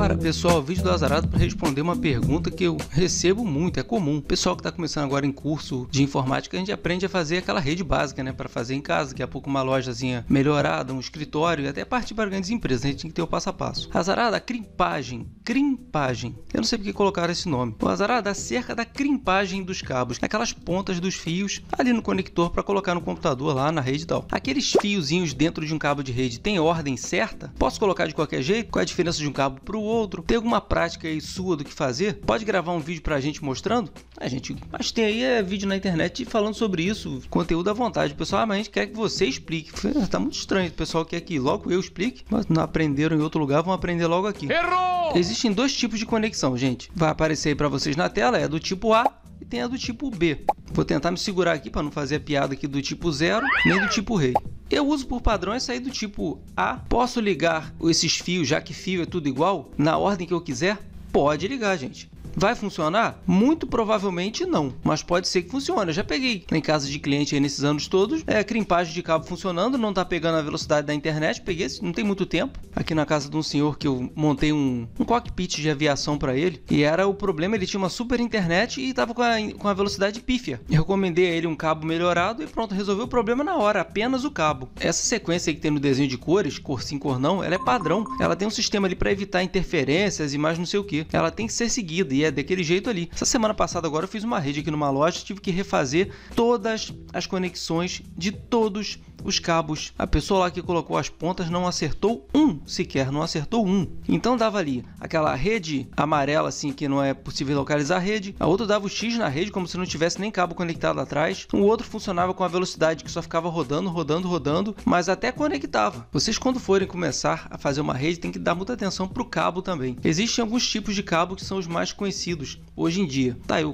Agora, pessoal, o vídeo do Azarado para responder uma pergunta que eu recebo muito, é comum. Pessoal que está começando agora em curso de informática, a gente aprende a fazer aquela rede básica, né, para fazer em casa, daqui a pouco uma lojazinha melhorada, um escritório e até partir para grandes empresas, a gente tem que ter o passo a passo. Azarado, a crimpagem, eu não sei porque colocaram esse nome. O Azarado, acerca da crimpagem dos cabos, aquelas pontas dos fios ali no conector para colocar no computador lá na rede e tal. Aqueles fiozinhos dentro de um cabo de rede tem ordem certa? Posso colocar de qualquer jeito? Qual é a diferença de um cabo para o outro? Tem alguma prática aí sua do que fazer? Pode gravar um vídeo pra gente mostrando? Mas tem aí vídeo na internet falando sobre isso, conteúdo à vontade. O pessoal, mas a gente quer que você explique. Tá muito estranho, o pessoal quer que logo eu explique, mas não aprenderam em outro lugar, vão aprender logo aqui. Errou! Existem dois tipos de conexão, gente. Vai aparecer aí pra vocês na tela, é do tipo A e tem a do tipo B. Vou tentar me segurar aqui para não fazer a piada aqui do tipo 0, nem do tipo rei. Eu uso por padrão essa aí do tipo A. Posso ligar esses fios, já que fio é tudo igual, na ordem que eu quiser? Pode ligar, gente. Vai funcionar? Muito provavelmente não, mas pode ser que funcione. Eu já peguei em casa de cliente aí nesses anos todos, crimpagem de cabo funcionando, não tá pegando a velocidade da internet, peguei, não tem muito tempo, aqui na casa de um senhor que eu montei um cockpit de aviação para ele, e era o problema, ele tinha uma super internet e tava com a velocidade pífia. Eu recomendei a ele um cabo melhorado e pronto, resolveu o problema na hora, apenas o cabo. Essa sequência aí que tem no desenho de cores, cor sim, cor não, ela é padrão, ela tem um sistema ali para evitar interferências e mais não sei o que, ela tem que ser seguida e é daquele jeito ali. Essa semana passada agora eu fiz uma rede aqui numa loja, tive que refazer todas as conexões de todos os cabos. A pessoa lá que colocou as pontas não acertou sequer, não acertou um. Então dava ali aquela rede amarela assim que não é possível localizar a rede, a outra dava o X na rede como se não tivesse nem cabo conectado atrás, o outro funcionava com a velocidade que só ficava rodando, mas até conectava. Vocês quando forem começar a fazer uma rede tem que dar muita atenção para o cabo também. Existem alguns tipos de cabo que são os mais conhecidos hoje em dia. Tá aí o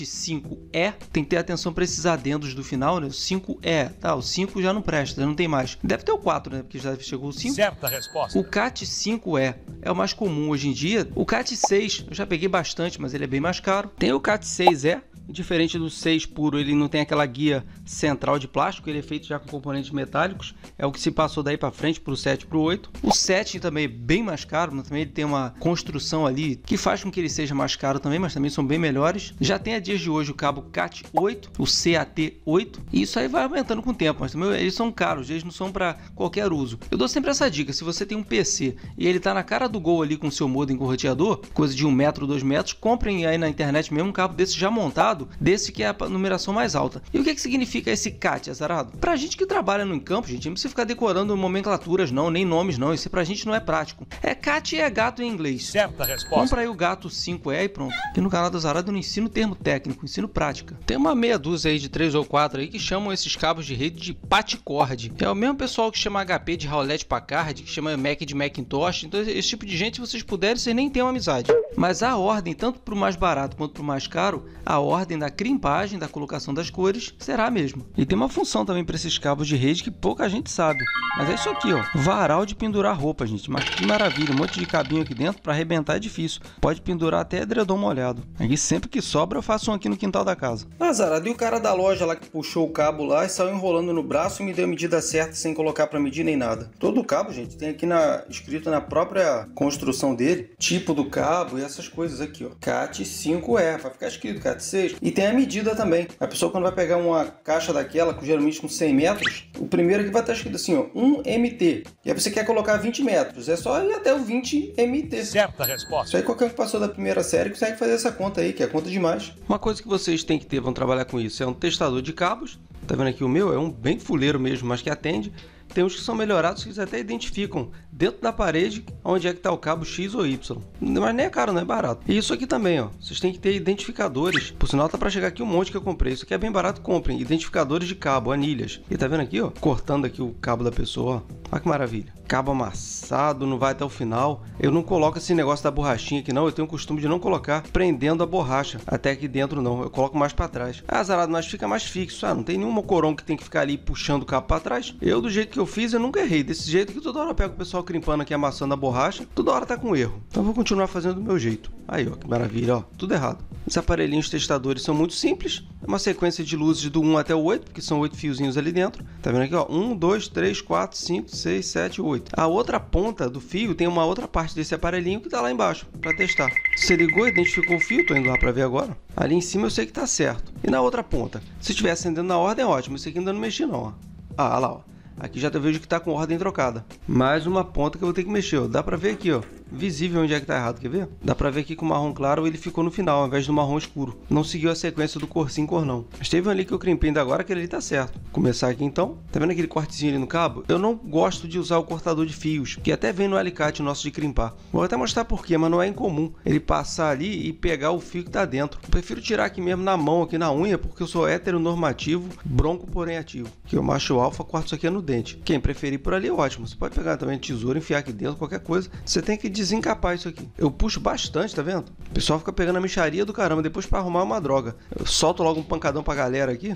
CAT5E, tem que ter atenção para esses adendos do final, né? O 5E, tá, o 5 já não presta, já não tem mais. Deve ter o 4, né? Porque já chegou o 5. Certa resposta. O CAT5E é o mais comum hoje em dia. O CAT6 eu já peguei bastante, mas ele é bem mais caro. Tem o CAT6E. Diferente do 6 puro, ele não tem aquela guia central de plástico, ele é feito já com componentes metálicos, é o que se passou daí para frente para o 7 e para o 8. O 7 também é bem mais caro, mas também ele tem uma construção ali que faz com que ele seja mais caro também, mas também são bem melhores. Já tem a dias de hoje o cabo CAT8, o CAT8, e isso aí vai aumentando com o tempo, mas também eles são caros, eles não são para qualquer uso. Eu dou sempre essa dica, se você tem um PC e ele tá na cara do gol ali com o seu modem com roteador, coisa de 1 metro, 2 metros, comprem aí na internet mesmo um cabo desse já montado, desse que é a numeração mais alta. E o que significa esse CAT, Azarado? Pra gente que trabalha no campo, gente, não precisa ficar decorando nomenclaturas não, nem nomes não, isso pra gente não é prático. CAT é gato em inglês. Certa resposta. Compra aí o gato 5E e pronto. Aqui no canal do Azarado eu não ensino termo técnico, ensino prática. Tem uma meia dúzia aí de 3 ou 4 aí que chamam esses cabos de rede de patchcord. É o mesmo pessoal que chama HP de Hewlett Packard, que chama Mac de Macintosh, então esse tipo de gente, se vocês puderem, vocês nem têm uma amizade. Mas a ordem, tanto pro mais barato quanto pro mais caro, a ordem da crimpagem, da colocação das cores, será mesmo. E tem uma função também para esses cabos de rede que pouca gente sabe. Mas é isso aqui, ó. Varal de pendurar roupa, gente. Mas que maravilha. Um monte de cabinho aqui dentro para arrebentar é difícil. Pode pendurar até edredom molhado. Aqui sempre que sobra eu faço um aqui no quintal da casa. Azarado, e o cara da loja lá que puxou o cabo lá e saiu enrolando no braço e me deu a medida certa sem colocar para medir nem nada. Todo o cabo, gente, tem aqui escrito na própria construção dele, tipo do cabo e essas coisas aqui, ó. CAT5E, vai ficar escrito CAT6. E tem a medida também. A pessoa quando vai pegar uma caixa daquela, geralmente com 100 metros, o primeiro aqui vai estar escrito assim, ó, 1 MT. E aí você quer colocar 20 metros, é só ir até o 20 MT. Certa resposta. Isso aí qualquer um que passou da primeira série consegue fazer essa conta aí, que é conta demais. Uma coisa que vocês têm que ter, vão trabalhar com isso, é um testador de cabos. Tá vendo aqui o meu? É um bem fuleiro mesmo, mas que atende. Tem uns que são melhorados que eles até identificam dentro da parede onde é que está o cabo X ou Y. Mas nem é caro, não é barato. E isso aqui também, ó. Vocês têm que ter identificadores. Por sinal, tá para chegar aqui um monte que eu comprei. Isso aqui é bem barato, comprem. Identificadores de cabo, anilhas. E tá vendo aqui, ó? Cortando aqui o cabo da pessoa, ó. Olha que maravilha. Cabo amassado, não vai até o final. Eu não coloco esse negócio da borrachinha aqui não. Eu tenho o costume de não colocar prendendo a borracha até aqui dentro não. Eu coloco mais para trás. Ah, Azarado, mas fica mais fixo. Ah, não tem nenhum mocorongo que tem que ficar ali puxando o cabo para trás. Eu, do jeito que eu fiz, eu nunca errei. Desse jeito que toda hora eu pego o pessoal crimpando aqui, amassando a borracha. Toda hora tá com erro. Então eu vou continuar fazendo do meu jeito. Aí, ó, que maravilha, ó. Tudo errado. Os aparelhinhos testadores são muito simples. É uma sequência de luzes do 1 até o 8, porque são 8 fiozinhos ali dentro. Tá vendo aqui, ó? 1, 2, 3, 4, 5, 6, 7, 8. 18. A outra ponta do fio tem uma outra parte desse aparelhinho que está lá embaixo para testar. Você ligou, identificou o fio, tô indo lá para ver agora. Ali em cima eu sei que está certo. E na outra ponta? Se estiver acendendo na ordem, é ótimo. Isso aqui ainda não mexi não, ó. Ah, lá, ó. Aqui já vejo que está com ordem trocada. Mais uma ponta que eu vou ter que mexer, ó. Dá para ver aqui, ó. Visível onde é que está errado, quer ver? Dá para ver aqui que o marrom claro ele ficou no final, ao invés do marrom escuro. Não seguiu a sequência do cor sim, cor não. Mas teve ali que eu crimpei ainda agora, que ele ali tá certo. Começar aqui então. Tá vendo aquele cortezinho ali no cabo? Eu não gosto de usar o cortador de fios, que até vem no alicate nosso de crimpar. Vou até mostrar por quê, mas não é incomum ele passar ali e pegar o fio que tá dentro. Eu prefiro tirar aqui mesmo na mão, aqui na unha, porque eu sou heteronormativo, bronco porém ativo. Que eu macho alfa, corto isso aqui no dente. Quem preferir por ali é ótimo. Você pode pegar também tesoura, enfiar aqui dentro, qualquer coisa. Você tem que desencapar isso aqui. Eu puxo bastante, tá vendo? O pessoal fica pegando a mixaria do caramba, depois para arrumar uma droga. Eu solto logo um pancadão pra galera aqui.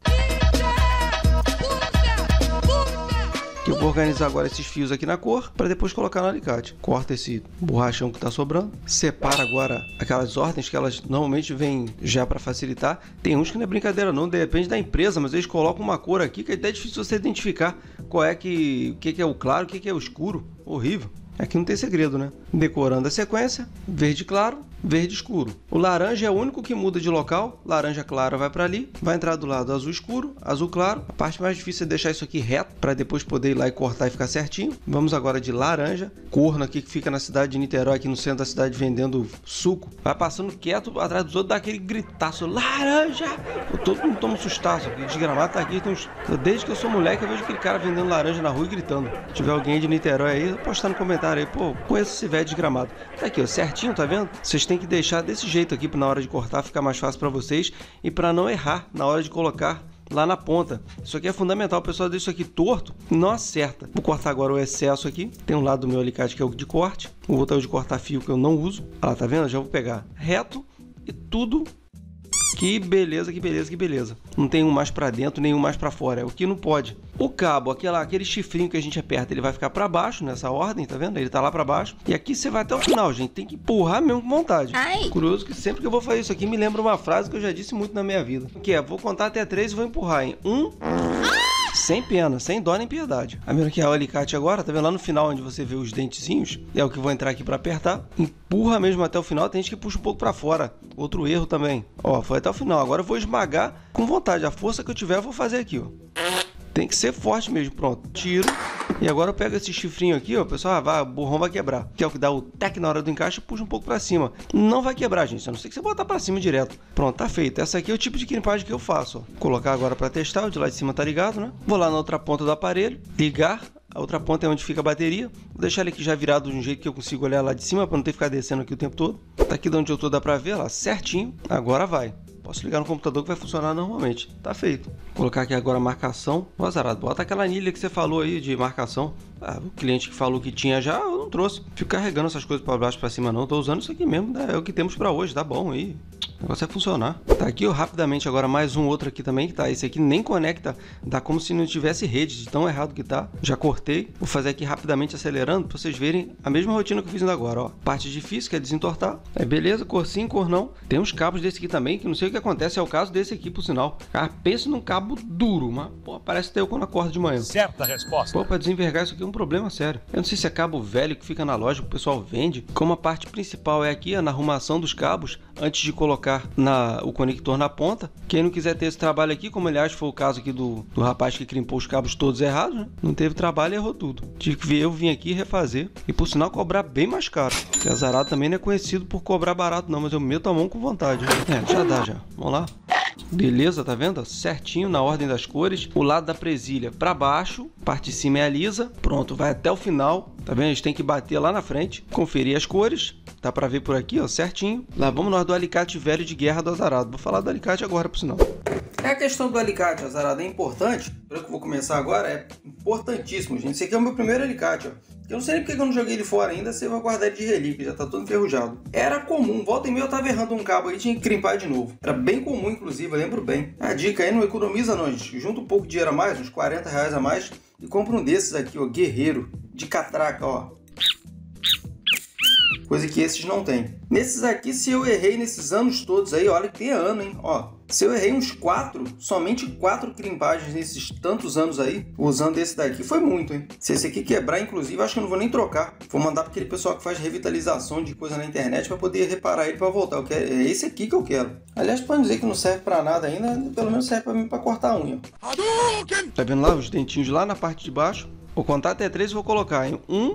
Que eu vou organizar agora esses fios aqui na cor, para depois colocar no alicate. Corta esse borrachão que tá sobrando. Separa agora aquelas ordens que elas normalmente vêm já para facilitar. Tem uns que não é brincadeira não, depende da empresa, mas eles colocam uma cor aqui que é até difícil você identificar qual é o que é o claro, o que é o escuro. Horrível. Aqui não tem segredo, né? Decorando a sequência, verde claro, verde escuro. O laranja é o único que muda de local. Laranja clara vai para ali, vai entrar do lado azul escuro, azul claro. A parte mais difícil é deixar isso aqui reto, para depois poder ir lá e cortar e ficar certinho. Vamos agora de laranja. Corno aqui que fica na cidade de Niterói, aqui no centro da cidade, vendendo suco. Vai passando quieto atrás dos outros, dá aquele gritaço, laranja! Todo mundo toma um sustaço aqui. Desgramado tá aqui. Desde que eu sou moleque, eu vejo aquele cara vendendo laranja na rua e gritando. Se tiver alguém de Niterói aí, postar no comentário aí, pô, conheço esse velho desgramado. Tá aqui, ó, certinho, tá vendo? Vocês têm que deixar desse jeito aqui na hora de cortar, ficar mais fácil para vocês e para não errar na hora de colocar lá na ponta. Isso aqui é fundamental, o pessoal deixa isso aqui torto, não acerta. Vou cortar agora o excesso aqui. Tem um lado do meu alicate que é o de corte, o outro é o de cortar fio que eu não uso. Ah, tá vendo? Já vou pegar reto e tudo. Que beleza, que beleza, que beleza. Não tem um mais para dentro, nem um mais para fora. É o que não pode. O cabo, aquele chifrinho que a gente aperta, ele vai ficar para baixo nessa ordem, tá vendo? Ele tá lá para baixo. E aqui você vai até o final, gente. Tem que empurrar mesmo com vontade. Ai. Curioso que sempre que eu vou fazer isso aqui, me lembra uma frase que eu já disse muito na minha vida. Que é, vou contar até 3 e vou empurrar em 1... Sem pena, sem dó nem piedade. A minha que é o alicate agora, tá vendo lá no final onde você vê os dentezinhos? É o que vou entrar aqui para apertar. Empurra mesmo até o final, tem gente que puxa um pouco para fora. Outro erro também. Ó, foi até o final. Agora eu vou esmagar com vontade. A força que eu tiver eu vou fazer aqui, ó. Tem que ser forte mesmo. Pronto, tiro. E agora eu pego esse chifrinho aqui, ó, pessoal, o borrão vai quebrar. Que é o que dá o tec na hora do encaixe, puxa um pouco pra cima. Não vai quebrar, gente, a não ser que você botar pra cima direto. Pronto, tá feito. Essa aqui é o tipo de crimpagem que eu faço, ó. Vou colocar agora pra testar, o de lá de cima tá ligado, né? Vou lá na outra ponta do aparelho, ligar. A outra ponta é onde fica a bateria. Vou deixar ele aqui já virado de um jeito que eu consigo olhar lá de cima, pra não ter que ficar descendo aqui o tempo todo. Tá aqui de onde eu tô, dá pra ver, lá, certinho. Agora vai. Posso ligar no computador que vai funcionar normalmente. Tá feito. Vou colocar aqui agora a marcação. Ó, Zarado, bota aquela anilha que você falou aí de marcação. Ah, o cliente que falou que tinha já, eu não trouxe. Fico carregando essas coisas para baixo para cima não. Tô usando isso aqui mesmo, né? É o que temos para hoje, tá bom aí. O negócio é funcionar. Tá aqui, ó, rapidamente agora mais um outro aqui também que tá. Esse aqui nem conecta, dá como se não tivesse rede, de tão errado que tá. Já cortei. Vou fazer aqui rapidamente acelerando para vocês verem a mesma rotina que eu fiz ainda agora, ó. Parte difícil, que é desentortar. É beleza, cor sim, cor não. Tem uns cabos desse aqui também, que não sei o que acontece, é o caso desse aqui, por sinal. Cara, pensa num cabo duro, mas, pô, parece até eu quando acordo de manhã. Certa resposta. Pô, pra desenvergar isso aqui é um problema sério. Eu não sei se é cabo velho que fica na loja, que o pessoal vende. Como a parte principal é aqui, na arrumação dos cabos, antes de colocar o conector na ponta. Quem não quiser ter esse trabalho aqui, como aliás foi o caso aqui do rapaz que crimpou os cabos todos errados, né? Não teve trabalho e errou tudo. Tive que ver, eu vim aqui refazer. E por sinal cobrar bem mais caro. Porque a Zarado também não é conhecido por cobrar barato não, mas eu meto a mão com vontade. É, já dá já. Vamos lá. Beleza, tá vendo? Certinho na ordem das cores. O lado da presilha para baixo, parte de cima é a lisa. Pronto, vai até o final. Tá vendo? A gente tem que bater lá na frente, conferir as cores. Tá para ver por aqui, ó, certinho. Lá vamos nós do alicate velho de guerra do Azarado. Vou falar do alicate agora, por sinal. A questão do alicate, Azarado, é importante. Pelo que eu vou começar agora, é importantíssimo, gente. Esse aqui é o meu primeiro alicate, ó. Eu não sei nem porque eu não joguei ele fora ainda, você vai guardar ele de relíquia, já tá todo enferrujado. Era comum, volta e meia eu tava errando um cabo aí, tinha que crimpar de novo. Era bem comum, inclusive, eu lembro bem. A dica aí, não economiza não, gente. Junta um pouco de dinheiro a mais, uns R$40 a mais, e compra um desses aqui, ó, guerreiro, de catraca, ó. coisa que esses não têm. Nesses aqui, se eu errei nesses anos todos aí, olha que tem ano, hein? Ó, se eu errei uns 4, somente 4 crimpagens nesses tantos anos aí, usando esse daqui, foi muito, hein? Se esse aqui quebrar, inclusive, acho que eu não vou nem trocar. Vou mandar para aquele pessoal que faz revitalização de coisa na internet para poder reparar ele para voltar. É esse aqui que eu quero. Aliás, pode dizer que não serve para nada ainda, pelo menos serve para mim para cortar a unha. Tá vendo lá os dentinhos lá na parte de baixo? Vou contar até 3 e vou colocar em 1.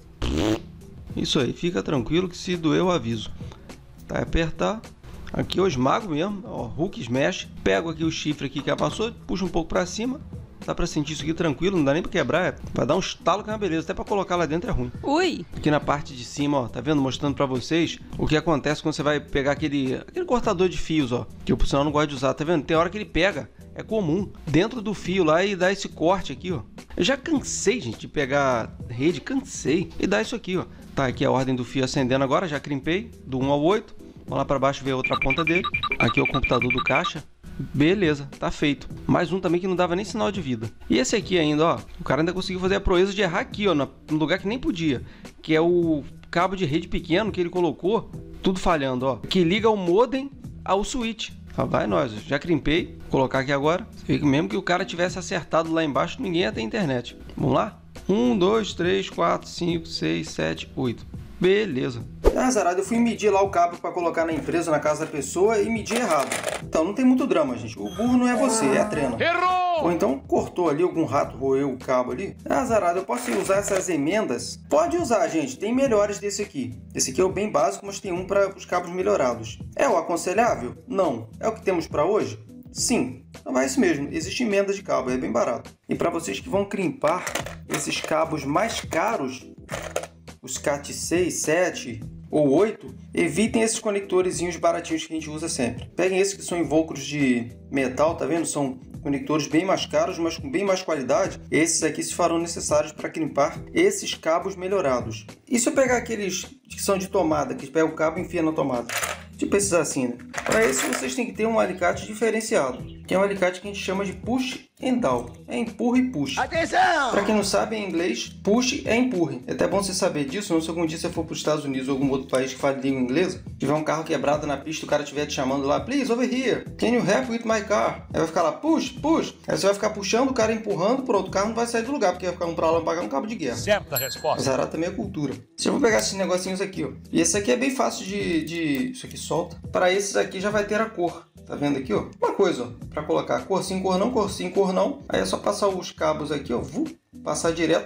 Isso aí, fica tranquilo que se doer eu aviso. Tá, apertar. Aqui eu esmago mesmo, ó, Hulk smash. Pego aqui o chifre aqui que amassou, puxo um pouco pra cima. Dá pra sentir isso aqui tranquilo, não dá nem pra quebrar. Vai dar um estalo que é uma beleza, até pra colocar lá dentro é ruim. Ui! Aqui na parte de cima, ó, tá vendo? Mostrando pra vocês o que acontece quando você vai pegar aquele cortador de fios, ó. Que eu, por sinal, não gosto de usar, tá vendo? Tem hora que ele pega, é comum, dentro do fio lá e dá esse corte aqui, ó. Eu já cansei, gente, de pegar rede, cansei. E dá isso aqui, ó. Tá aqui a ordem do fio acendendo agora, já crimpei, do 1 ao 8. Vamos lá para baixo ver a outra ponta dele. Aqui é o computador do caixa. Beleza, tá feito. Mais um também que não dava nem sinal de vida. E esse aqui ainda, ó. O cara ainda conseguiu fazer a proeza de errar aqui, ó. No lugar que nem podia. Que é o cabo de rede pequeno que ele colocou. Tudo falhando, ó. Que liga o modem ao switch. Ah, vai nós, já crimpei. Vou colocar aqui agora. Você vê que mesmo que o cara tivesse acertado lá embaixo, ninguém ia ter internet. Vamos lá? 1, 2, 3, 4, 5, 6, 7, 8. Beleza. Azarado, eu fui medir lá o cabo para colocar na empresa, na casa da pessoa e medi errado. Então não tem muito drama, gente. O burro não é você, é a trena. Errou! Ou então cortou ali, algum rato roeu o cabo ali. Azarado, eu posso usar essas emendas? Pode usar, gente. Tem melhores desse aqui. Esse aqui é o bem básico, mas tem um para os cabos melhorados. É o aconselhável? Não. É o que temos para hoje? Sim. Então é isso mesmo. Existe emenda de cabo, é bem barato. E para vocês que vão crimpar esses cabos mais caros, os CAT 6, 7 ou 8, evitem esses conectorezinhos baratinhos que a gente usa sempre. Peguem esses que são invólucros de metal, tá vendo? São conectores bem mais caros, mas com bem mais qualidade. Esses aqui se farão necessários para crimpar esses cabos melhorados. E se eu pegar aqueles que são de tomada, que pega o cabo e enfia na tomada? Tipo esses assim, né? Para isso vocês têm que ter um alicate diferenciado, que é um alicate que a gente chama de push and down. É empurra e push. Atenção! Para quem não sabe, em inglês, push é empurre. É até bom você saber disso, não se algum dia você for para os Estados Unidos ou algum outro país que fale língua inglesa, tiver um carro quebrado na pista, o cara estiver te chamando lá, please, over here, can you help with my car? Aí vai ficar lá, push, push. Aí você vai ficar puxando, o cara empurrando, pronto, o carro não vai sair do lugar, porque vai ficar um para lá, pagar um cabo de guerra. Certa resposta. Azarado também é cultura. Se eu vou pegar esses negocinhos aqui, ó. E esse aqui é bem fácil isso aqui solta. Para esses aqui já vai ter a cor. Tá vendo aqui, ó? Uma coisa, ó, para colocar cor sim, cor não, cor sim, cor não. Aí é só passar os cabos aqui, ó, passar direto.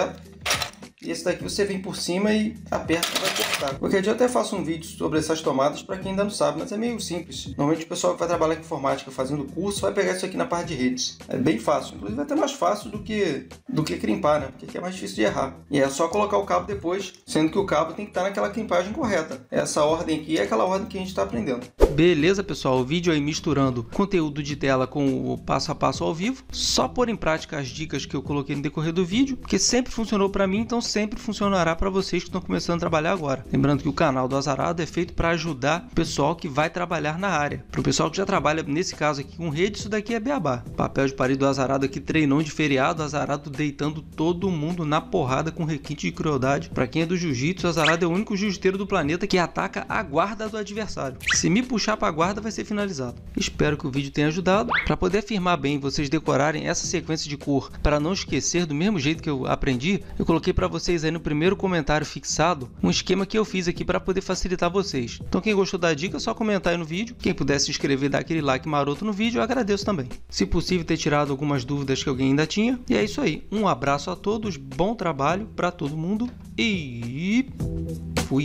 E esse daqui você vem por cima e aperta e vai cortar. Qualquer dia eu até faço um vídeo sobre essas tomadas para quem ainda não sabe, mas é meio simples. Normalmente o pessoal que vai trabalhar com informática fazendo curso vai pegar isso aqui na parte de redes. É bem fácil, inclusive é até mais fácil do que crimpar, né? Porque aqui é mais difícil de errar. E é só colocar o cabo depois, sendo que o cabo tem que estar naquela crimpagem correta. Essa ordem aqui é aquela ordem que a gente está aprendendo. Beleza, pessoal? O vídeo aí misturando conteúdo de tela com o passo a passo ao vivo. Só pôr em prática as dicas que eu coloquei no decorrer do vídeo, porque sempre funcionou para mim, então sempre funcionará para vocês que estão começando a trabalhar agora. Lembrando que o canal do Azarado é feito para ajudar o pessoal que vai trabalhar na área. Para o pessoal que já trabalha, nesse caso aqui, com rede, isso daqui é beabá. Papel de parede do Azarado aqui, treinão de feriado, Azarado deitando todo mundo na porrada com requinte de crueldade. Para quem é do jiu-jitsu, o Azarado é o único jiu-jiteiro do planeta que ataca a guarda do adversário. Se me puxar para a guarda, vai ser finalizado. Espero que o vídeo tenha ajudado. Para poder afirmar bem, vocês decorarem essa sequência de cor, para não esquecer do mesmo jeito que eu aprendi, eu coloquei para vocês aí no primeiro comentário fixado um esquema que eu fiz aqui para poder facilitar vocês. Então quem gostou da dica é só comentar aí no vídeo. Quem puder se inscrever e dar aquele like maroto no vídeo, eu agradeço também. Se possível, ter tirado algumas dúvidas que alguém ainda tinha. E é isso aí. Um abraço a todos, bom trabalho para todo mundo e fui!